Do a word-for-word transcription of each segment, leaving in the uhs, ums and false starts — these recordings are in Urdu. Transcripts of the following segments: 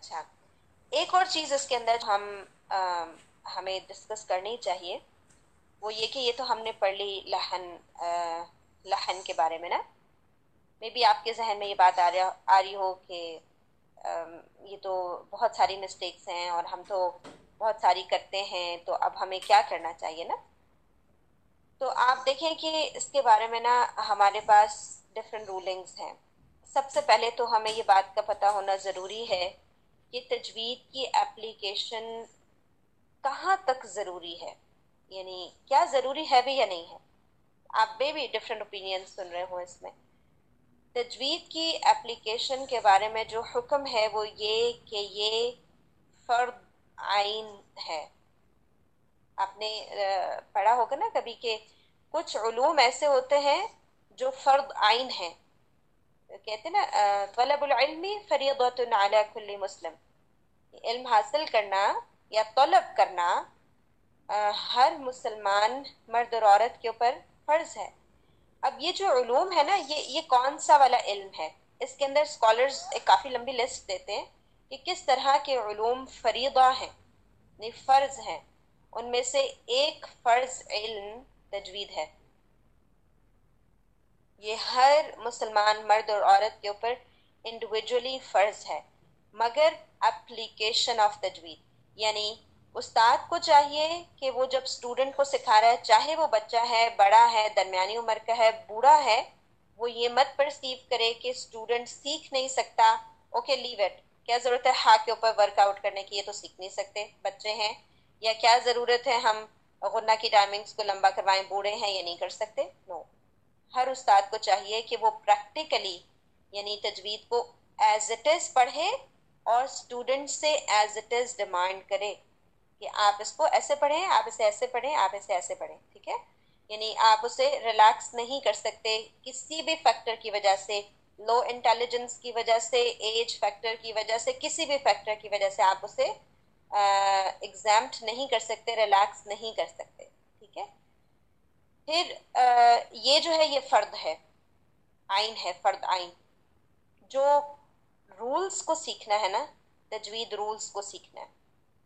अच्छा, एक और चीज़ इसके अंदर हम आ, हमें डिस्कस करनी चाहिए, वो ये कि ये तो हमने पढ़ ली लहन, आ, लहन के बारे में ना। मे बी आपके जहन में ये बात आ रहा आ रही हो कि अम, ये तो बहुत सारी मिस्टेक्स हैं और हम तो बहुत सारी करते हैं, तो अब हमें क्या करना चाहिए ना। तो आप देखें कि इसके बारे में ना हमारे पास डिफरेंट रूलिंग्स हैं। सबसे पहले तो हमें ये बात का पता होना ज़रूरी है कि तजवीद की एप्लीकेशन कहाँ तक ज़रूरी है, यानी क्या ज़रूरी है भी या नहीं है। आप में भी डिफरेंट ओपिनियन सुन रहे हो इसमें। तजवीद की एप्लीकेशन के बारे में जो हुक्म है वो ये कि ये फर्द आइन है। आपने अ, पढ़ा होगा ना कभी के कुछ उलूम ऐसे होते हैं जो फर्द आइन है। कहते हैं ना अ, तलबुल इल्मी फरीदतुन अला कुल्ली मुस्लिम, इल्म हासिल करना या तलब करना अ, हर मुसलमान मर्द और औरत के ऊपर फर्ज है। अब ये जो उलूम है ना, ये ये कौन सा वाला इल्म है। इसके अंदर स्कॉलर्स एक काफ़ी लंबी लिस्ट देते हैं कि किस तरह के उलूम फरीदा हैं, नहीं फ़र्ज हैं। उनमें से एक फ़र्ज इल्म तजवीद है। ये हर मुसलमान मर्द और औरत के ऊपर इंडिविजुअली फ़र्ज है, मगर एप्लीकेशन ऑफ तजवीद, यानी उस्ताद को चाहिए कि वो जब स्टूडेंट को सिखा रहा है, चाहे वो बच्चा है, बड़ा है, दरमियानी उम्र का है, बूढ़ा है, वो ये मत परसीव करे कि स्टूडेंट सीख नहीं सकता, ओके लीव इट, क्या ज़रूरत है हाँ के ऊपर वर्कआउट करने की, ये तो सीख नहीं सकते, बच्चे हैं। या क्या ज़रूरत है हम गुन्ना की टाइमिंग्स को लंबा करवाएं, बूढ़े हैं ये नहीं कर सकते। नो, हर उस्ताद को चाहिए कि वो प्रैक्टिकली यानी तजवीद को एज इट इज़ पढ़े और स्टूडेंट से एज इट इज़ डिमांड करे कि आप इसको ऐसे पढ़ें, आप इसे ऐसे पढ़ें, आप इसे ऐसे पढ़ें, ठीक है। यानी आप उसे रिलैक्स नहीं कर सकते किसी भी फैक्टर की वजह से, लो इंटेलिजेंस की वजह से, एज फैक्टर की वजह से, किसी भी फैक्टर की वजह से आप उसे एग्जाम्प्ट नहीं कर सकते, रिलैक्स नहीं कर सकते, ठीक है। फिर अ, ये जो है ये फर्द है, आइन है, फर्द आइन। जो रूल्स को सीखना है ना, तजवीद रूल्स को सीखना है,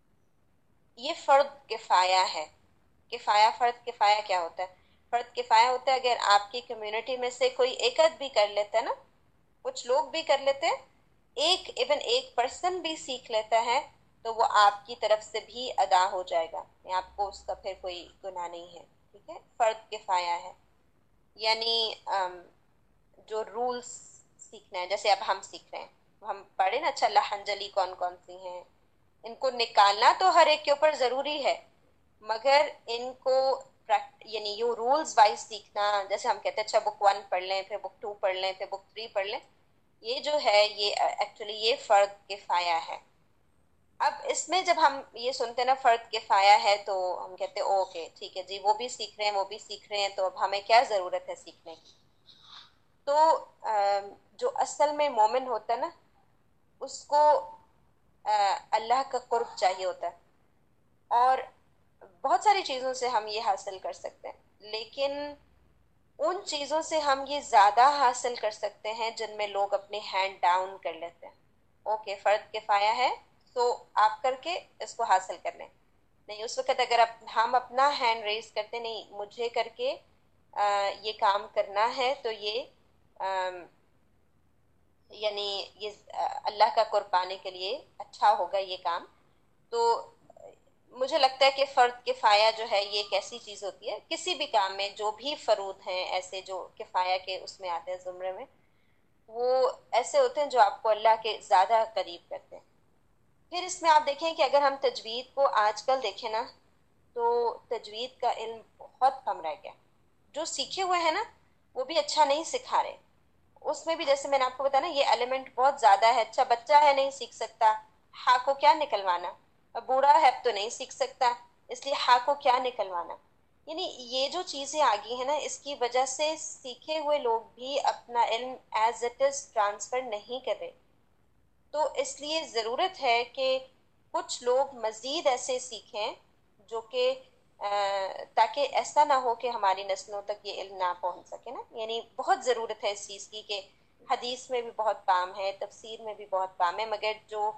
ये फर्द किफ़ाया है। किफ़ाया, फर्द किफ़ाया क्या होता है? फर्द किफ़ाया होता है अगर आपकी कम्युनिटी में से कोई एक आध भी कर लेता है ना, कुछ लोग भी कर लेते हैं, एक इवन एक पर्सन भी सीख लेता है, तो वो आपकी तरफ से भी अदा हो जाएगा, आपको उसका फिर कोई गुनाह नहीं है, ठीक है। फर्द किफ़ाया है यानी अम, जो रूल्स सीखना है, जैसे अब हम सीख रहे हैं, हम पढ़े ना अच्छा लहंजली कौन कौन सी हैं, इनको निकालना तो हर एक के ऊपर ज़रूरी है, मगर इनको यानी यू रूल्स वाइज सीखना, जैसे हम कहते हैं अच्छा बुक वन पढ़ लें, फिर बुक टू पढ़ लें, फिर बुक थ्री पढ़ लें, ये जो है ये एक्चुअली ये फ़र्द किफ़ाया है। अब इसमें जब हम ये सुनते हैं ना फ़र्द किफ़ाया है, तो हम कहते हैं ओके ठीक है जी, वो भी सीख रहे हैं, वो भी सीख रहे हैं, तो अब हमें क्या ज़रूरत है सीखने की। तो जो असल में मोमिन होता है ना, उसको अल्लाह का कुर्ब चाहिए होता है, और बहुत सारी चीज़ों से हम ये हासिल कर सकते हैं, लेकिन उन चीज़ों से हम ये ज़्यादा हासिल कर सकते हैं जिनमें लोग अपने हैंड डाउन कर लेते हैं। ओके फ़र्द किफ़ाया है तो आप करके इसको हासिल कर लें, नहीं उस वक्त अगर आप हम अपना हैंड रेज करते नहीं मुझे करके आ, ये काम करना है, तो ये यानी ये अल्लाह का कुर्ब पाने के लिए अच्छा होगा ये काम। तो मुझे लगता है कि फ़र्द किफ़ाया जो है ये एक ऐसी चीज़ होती है, किसी भी काम में जो भी फरूद हैं ऐसे जो किफ़ाया के उसमें आते हैं ज़ुमरे में, वो ऐसे होते हैं जो आपको अल्लाह के ज़्यादा करीब करते हैं। फिर इसमें आप देखें कि अगर हम तजवीद को आजकल देखें ना, तो तजवीद का इल्म बहुत कम रह गया। जो सीखे हुए हैं ना वो भी अच्छा नहीं सिखा रहे। उसमें भी जैसे मैंने आपको बताया ना ये एलिमेंट बहुत ज़्यादा है, अच्छा बच्चा है नहीं सीख सकता, हा को क्या निकलवाना, अब बूढ़ा है तो नहीं सीख सकता, इसलिए हा को क्या निकलवाना। यानी ये जो चीज़ें आ गई है ना, इसकी वजह से सीखे हुए लोग भी अपना इल्म एज इट इज़ ट्रांसफ़र नहीं कर रहे। तो इसलिए ज़रूरत है कि कुछ लोग मज़ीद ऐसे सीखें जो कि ताकि ऐसा ना हो कि हमारी नस्लों तक ये इल्म ना पहुंच सके ना। यानी बहुत ज़रूरत है इस चीज़ की कि हदीस में भी बहुत काम है, तफसीर में भी बहुत काम है, मगर जो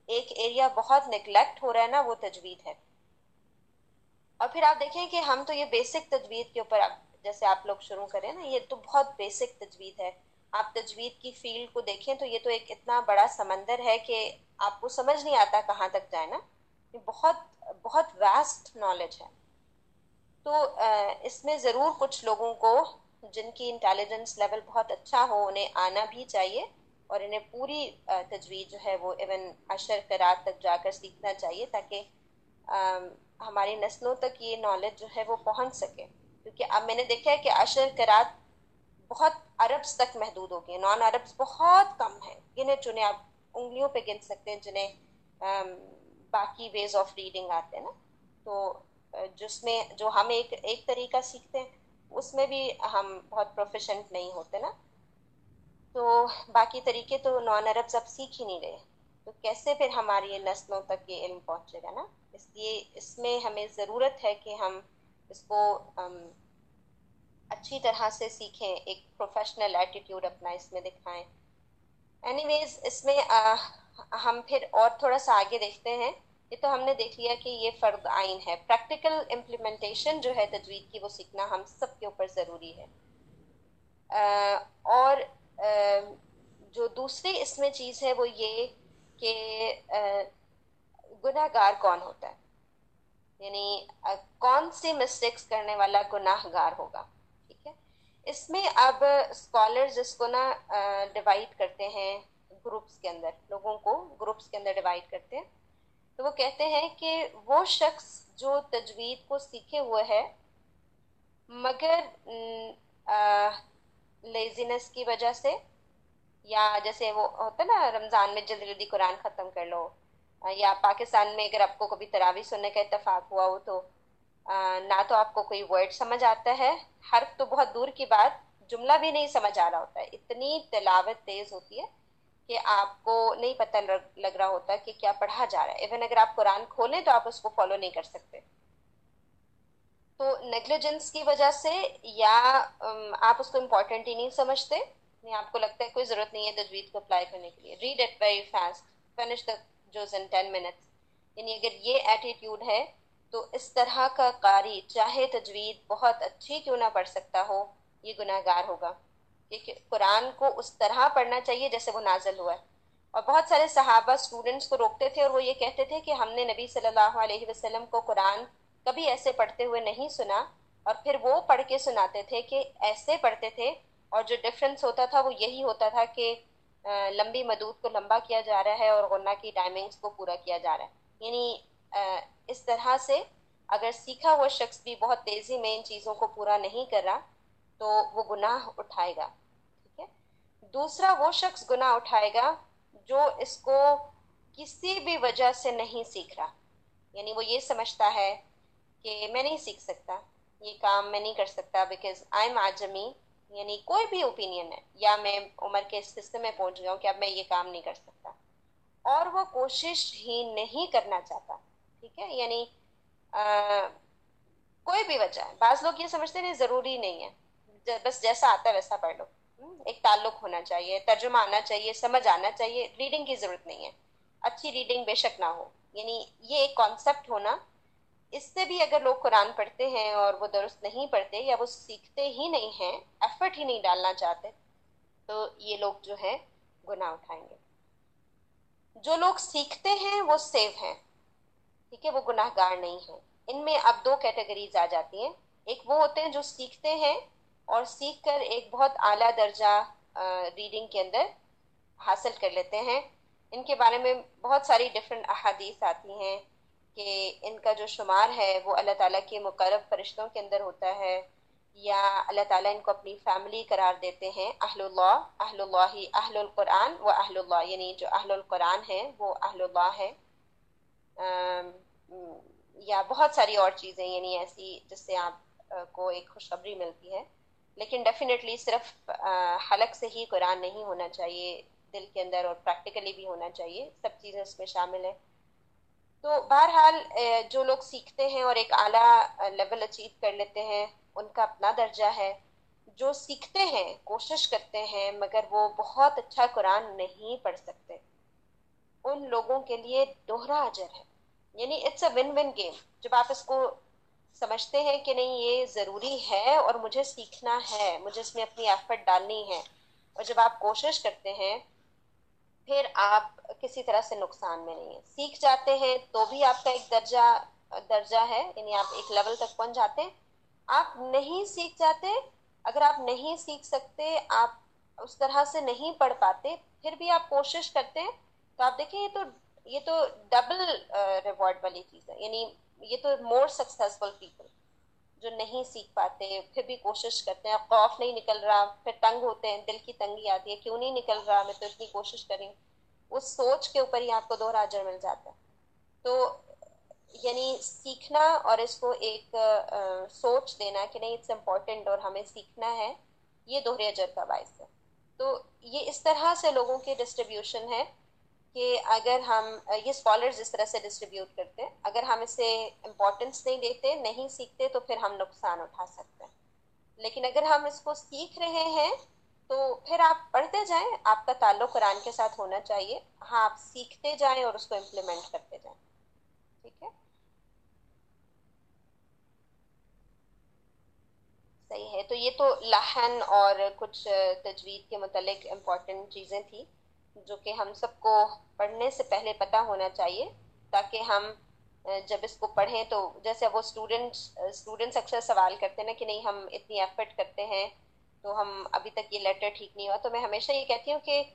ایک ایریا بہت نگلیکٹ ہو رہا ہے نا، وہ تجوید ہے۔ اور پھر آپ دیکھیں کہ ہم تو یہ بیسک تجوید کے اوپر جیسے آپ لوگ شروع کریں نا، یہ تو بہت بیسک تجوید ہے۔ آپ تجوید کی فیلڈ کو دیکھیں تو یہ تو ایک اتنا بڑا سمندر ہے کہ آپ کو سمجھ نہیں آتا کہاں تک جائے نا، یہ بہت بہت واسٹ نالج ہے۔ تو اس میں ضرور کچھ لوگوں کو جن کی انٹیلیجنس لیول بہت اچھا ہو، انہیں آنا بھی چاہیے، اور انہیں پوری تجوید جو ہے وہ ایون عشر قرات تک جا کر سیکھنا چاہیے، تاکہ ہماری نسلوں تک یہ نالج جو ہے وہ پہنچ سکے۔ کیونکہ اب میں نے دیکھا ہے کہ عشر قرات بہت عربس تک محدود ہو گئے، نان عربس بہت کم ہیں، گنے چنے آپ انگلیوں پہ گن سکتے ہیں جنہیں باقی ویز آف ریڈنگ آتے ہیں نا۔ تو جس میں جو ہم ایک ایک طریقہ سیکھتے ہیں اس میں بھی ہم بہت پروفیشنٹ نہیں ہوتے نا، تو باقی طریقے تو نان عربس اب سیکھ ہی نہیں رہے، تو کیسے پھر ہماری نسلوں تک یہ علم پہنچے گا نا؟ اس لیے اس میں ہمیں ضرورت ہے کہ ہم اس کو اچھی طرح سے سیکھیں، ایک پروفیشنل ایٹیٹیوڈ اپنا اس میں دکھائیں۔ اینی ویز اس میں آ, ہم پھر اور تھوڑا سا آگے دیکھتے ہیں۔ یہ تو ہم نے دیکھ لیا کہ یہ فرض عین ہے، پریکٹیکل امپلیمنٹیشن جو ہے تجوید کی وہ سیکھنا ہم سب کے اوپر ضروری ہے۔ آ, اور آ, جو دوسری اس میں چیز ہے وہ یہ کہ گناہ گار کون ہوتا ہے، یعنی کون سی مسٹیکس کرنے والا گناہ گار ہوگا، ٹھیک ہے؟ اس میں اب اسکالرز اس کو نا ڈیوائڈ کرتے ہیں گروپس کے اندر، لوگوں کو گروپس کے اندر ڈیوائڈ کرتے ہیں۔ تو وہ کہتے ہیں کہ وہ شخص جو تجوید کو سیکھے ہوئے ہے مگر لیزینس کی وجہ سے، یا جیسے وہ ہوتا ہے نا رمضان میں جلدی جلدی قرآن ختم کر لو، یا پاکستان میں اگر آپ کو کبھی تراویح سننے کا اتفاق ہوا ہو تو نہ تو آپ کو کوئی ورڈ سمجھ آتا ہے، حرف تو بہت دور کی بات، جملہ بھی نہیں سمجھ آ رہا ہوتا ہے، اتنی تلاوت تیز ہوتی ہے کہ آپ کو نہیں پتہ لگ رہا ہوتا کہ کیا پڑھا جا رہا ہے، ایون اگر آپ قرآن کھولیں تو آپ اس کو فالو نہیں کر سکتے۔ تو نیگلیجنس کی وجہ سے، یا آپ اس کو امپورٹنٹ ہی نہیں سمجھتے، نہیں آپ کو لگتا ہے کوئی ضرورت نہیں ہے تجوید کو اپلائی کرنے کے لیے، read it very fast, finish the جوز ان ٹین منٹس، یعنی اگر یہ ایٹیٹیوڈ ہے تو اس طرح کا قاری چاہے تجوید بہت اچھی کیوں نہ پڑھ سکتا ہو، یہ گناہ گار ہوگا، کیونکہ قرآن کو اس طرح پڑھنا چاہیے جیسے وہ نازل ہوا ہے۔ اور بہت سارے صحابہ اسٹوڈنٹس کو روکتے تھے اور وہ یہ کہتے تھے کہ ہم نے نبی صلی اللہ علیہ وسلم کو قرآن کبھی ایسے پڑھتے ہوئے نہیں سنا، اور پھر وہ پڑھ کے سناتے تھے کہ ایسے پڑھتے تھے، اور جو ڈفرنس ہوتا تھا وہ یہی ہوتا تھا کہ لمبی مدود کو لمبا کیا جا رہا ہے اور غنہ کی ٹائمنگز کو پورا کیا جا رہا ہے، یعنی اس طرح سے اگر سیکھا ہوا شخص بھی بہت تیزی میں ان چیزوں کو پورا نہیں کر رہا تو وہ گناہ اٹھائے گا، ٹھیک ہے؟ دوسرا وہ شخص گناہ اٹھائے گا جو اس کو کسی بھی وجہ سے نہیں سیکھ رہا، یعنی وہ یہ سمجھتا ہے کہ میں نہیں سیکھ سکتا، یہ کام میں نہیں کر سکتا بیکاز آئی ایم آجمی، یعنی کوئی بھی اوپینین ہے، یا میں عمر کے اس حصے میں پہنچ گیا ہوں کہ اب میں یہ کام نہیں کر سکتا، اور وہ کوشش ہی نہیں کرنا چاہتا، ٹھیک ہے؟ یعنی آ, کوئی بھی وجہ ہے، بعض لوگ یہ سمجھتے ہیں ضروری نہیں ہے، بس جیسا آتا ہے ویسا پڑھ لو، ایک تعلق ہونا چاہیے، ترجمہ آنا چاہیے، سمجھ آنا چاہیے، ریڈنگ کی ضرورت نہیں ہے، اچھی ریڈنگ بے شک نہ ہو، یعنی یہ ایک کانسیپٹ ہونا، اس سے بھی اگر لوگ قرآن پڑھتے ہیں اور وہ درست نہیں پڑھتے یا وہ سیکھتے ہی نہیں ہیں، ایفرٹ ہی نہیں ڈالنا چاہتے، تو یہ لوگ جو ہیں گناہ اٹھائیں گے۔ جو لوگ سیکھتے ہیں وہ سیو ہیں، ٹھیک ہے، وہ گناہ گار نہیں ہیں۔ ان میں اب دو کیٹیگریز آ جاتی ہیں، ایک وہ ہوتے ہیں جو سیکھتے ہیں اور سیکھ کر ایک بہت اعلیٰ درجہ ریڈنگ کے اندر حاصل کر لیتے ہیں، ان کے بارے میں بہت ساری ڈفرینٹ احادیث آتی ہیں کہ ان کا جو شمار ہے وہ اللہ تعالیٰ کے مقرب فرشتوں کے اندر ہوتا ہے، یا اللہ تعالیٰ ان کو اپنی فیملی قرار دیتے ہیں، اہل اللہ، اہل اللہ اہل القرآن و اہل اللہ، یعنی جو اہل القرآن ہیں وہ اہل اللہ ہے، یا بہت ساری اور چیزیں یعنی ایسی جس سے آپ کو ایک خوشخبری ملتی ہے، لیکن ڈیفینیٹلی صرف حلق سے ہی قرآن نہیں ہونا چاہیے، دل کے اندر اور پریکٹیکلی بھی ہونا چاہیے، سب چیزیں اس میں شامل ہیں۔ تو بہرحال جو لوگ سیکھتے ہیں اور ایک اعلیٰ لیول اچیو کر لیتے ہیں ان کا اپنا درجہ ہے، جو سیکھتے ہیں کوشش کرتے ہیں مگر وہ بہت اچھا قرآن نہیں پڑھ سکتے، ان لوگوں کے لیے دوہرا اجر ہے. یعنی it's a win win game. جب آپ اس کو سمجھتے ہیں کہ نہیں یہ ضروری ہے اور مجھے سیکھنا ہے, مجھے اس میں اپنی ایفرٹ ڈالنی ہے, اور جب آپ کوشش کرتے ہیں, پھر آپ کسی طرح سے نقصان میں نہیں ہیں. سیکھ جاتے ہیں تو بھی آپ کا ایک درجہ درجہ ہے, یعنی آپ ایک لیول تک پہنچ جاتے ہیں. آپ نہیں سیکھ جاتے, اگر آپ نہیں سیکھ سکتے, آپ اس طرح سے نہیں پڑھ پاتے, پھر بھی آپ کوشش کرتے ہیں, تو آپ دیکھیں یہ تو یہ تو ڈبل ریوارڈ والی چیز ہے. یعنی یہ تو مور سکسیسفل پیپل جو نہیں سیکھ پاتے پھر بھی کوشش کرتے ہیں, خوف نہیں نکل رہا, پھر تنگ ہوتے ہیں, دل کی تنگی آتی ہے, کیوں نہیں نکل رہا, میں تو اتنی کوشش کریں, اس سوچ کے اوپر ہی آپ کو دوہرا اجر مل جاتا ہے. تو یعنی سیکھنا اور اس کو ایک آ, سوچ دینا کہ نہیں اٹس امپورٹنٹ اور ہمیں سیکھنا ہے, یہ دوہرے اجر کا باعث ہے. تو یہ اس طرح سے لوگوں کی ڈسٹریبیوشن ہے کہ اگر ہم یہ اسکالرز اس طرح سے ڈسٹریبیوٹ کرتے ہیں, اگر ہم اسے امپورٹنس نہیں دیتے, نہیں سیکھتے, تو پھر ہم نقصان اٹھا سکتے ہیں. لیکن اگر ہم اس کو سیکھ رہے ہیں تو پھر آپ پڑھتے جائیں, آپ کا تعلق قرآن کے ساتھ ہونا چاہیے. ہاں, آپ سیکھتے جائیں اور اس کو امپلیمنٹ کرتے جائیں. ٹھیک ہے, صحیح ہے. تو یہ تو لحن اور کچھ تجوید کے متعلق امپورٹنٹ چیزیں تھیں جو کہ ہم سب کو پڑھنے سے پہلے پتہ ہونا چاہیے, تاکہ ہم جب اس کو پڑھیں تو جیسے وہ اسٹوڈنٹس اسٹوڈنٹس اکثر سوال کرتے ہیں نا کہ نہیں ہم اتنی ایفرٹ کرتے ہیں تو ہم ابھی تک یہ لیٹر ٹھیک نہیں ہوا, تو میں ہمیشہ یہ کہتی ہوں کہ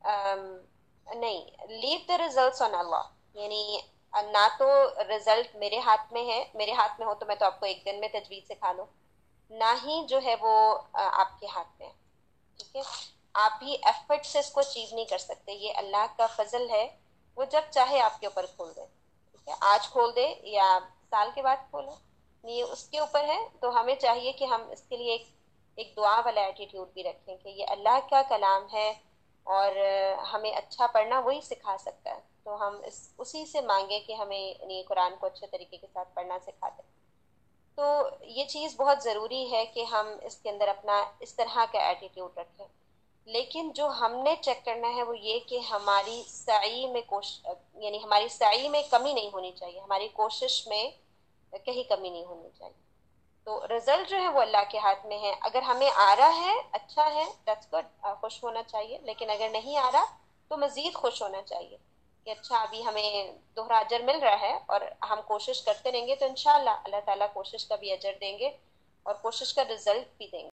نہیں, لیو دا ریزلٹس آن اللہ. یعنی نہ تو رزلٹ میرے ہاتھ میں ہے, میرے ہاتھ میں ہو تو میں تو آپ کو ایک دن میں تجوید سکھا لوں, نہ ہی جو ہے وہ آپ کے ہاتھ میں ہے. ٹھیک ہے, آپ بھی ایفرٹ سے اس کو اچیو نہیں کر سکتے, یہ اللہ کا فضل ہے, وہ جب چاہے آپ کے اوپر کھول دے. ٹھیک ہے, آج کھول دے یا سال کے بعد کھولے, یہ اس کے اوپر ہے. تو ہمیں چاہیے کہ ہم اس کے لیے ایک ایک دعا والا ایٹیٹیوڈ بھی رکھیں کہ یہ اللہ کا کلام ہے اور ہمیں اچھا پڑھنا وہی سکھا سکتا ہے, تو ہم اس اسی سے مانگیں کہ ہمیں یعنی قرآن کو اچھے طریقے کے ساتھ پڑھنا سکھا دے. تو یہ چیز بہت ضروری ہے کہ ہم اس کے اندر اپنا اس طرح کا ایٹیٹیوڈ رکھیں. لیکن جو ہم نے چیک کرنا ہے وہ یہ کہ ہماری سعی میں کوشش, یعنی ہماری سعی میں کمی نہیں ہونی چاہیے, ہماری کوشش میں کہیں کمی نہیں ہونی چاہیے. تو رزلٹ جو ہے وہ اللہ کے ہاتھ میں ہے. اگر ہمیں آ رہا ہے اچھا ہے, دیٹس گڈ, خوش ہونا چاہیے. لیکن اگر نہیں آ رہا تو مزید خوش ہونا چاہیے کہ اچھا ابھی ہمیں دوہرا اجر مل رہا ہے, اور ہم کوشش کرتے رہیں گے تو انشاءاللہ اللہ تعالیٰ کوشش کا بھی اجر دیں گے اور کوشش کا رزلٹ بھی دیں گے.